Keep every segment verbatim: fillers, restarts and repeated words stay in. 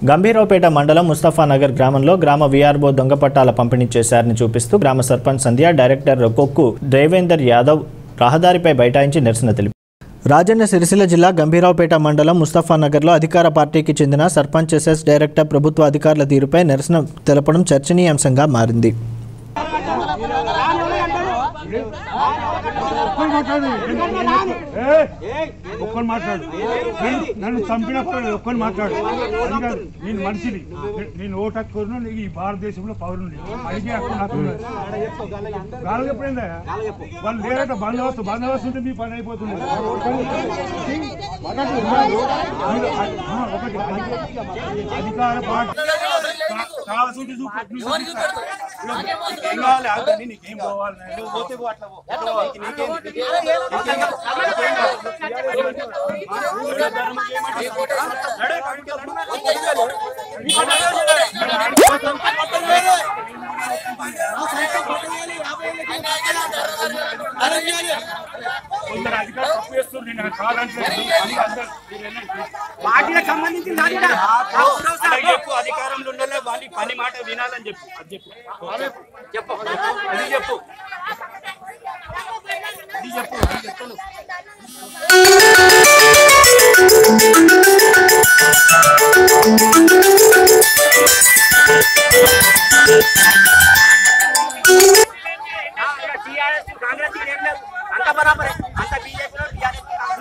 గంభీరావుపేట మండలం ముస్తఫానగర్ గ్రామంలో గ్రామ వీఆర్ఓ దొంగ పట్టాల పంపిణీ చేశారని చూపిస్తూ గ్రామ సర్పంచ్ సంధ్య, డైరెక్టర్ కొక్కు దేవేందర్ యాదవ్ రహదారిపై బైఠాయించి నిరసన తెలిపారు. రాజన్న సిరిసిల్ల జిల్లా గంభీరావుపేట మండలం ముస్తఫానగర్లో అధికార పార్టీకి చెందిన సర్పంచ్, ఎస్ఎస్, డైరెక్టర్ ప్రభుత్వ అధికారుల తీరుపై నిరసన తెలపడం చర్చనీయాంశంగా మారింది. ఒక్కని మాట్లాడు, నన్ను చంపినప్పుడు ఒక్కని మాట్లాడు. అది కాదు, నేను మనిషిని, నేను ఓటు హక్కును, ఈ భారతదేశంలో పౌరుని అడిగే హక్కు నాకు గాలి ఎప్పుడైందా వాళ్ళు లేరట. బందోబస్తు బందోబస్తు ఉంటే మీ పని అయిపోతుంది. ఒకటి అధికార పార్టీ నీకేం పోవాలి, పార్టీలకు సంబంధించిన అధికారంలో ఉండాలి, వాళ్ళ పని మాట వినాలని చెప్పు. అది చెప్పు చెప్పు అది చెప్పు అది చెప్పు అది చెప్తాను. టీఆర్ఎస్ కాంగ్రెస్ ఏం లేదు, అంత బరాబరే, అంత బీజేపీలో టీఆర్ఎస్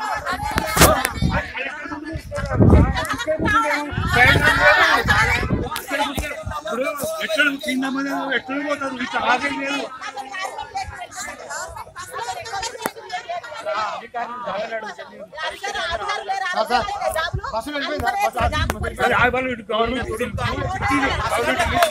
ఎక్కడ కింద ఎక్కడ పోతారు, ఇట్లా ఆగేది లేదు. గవర్నమెంట్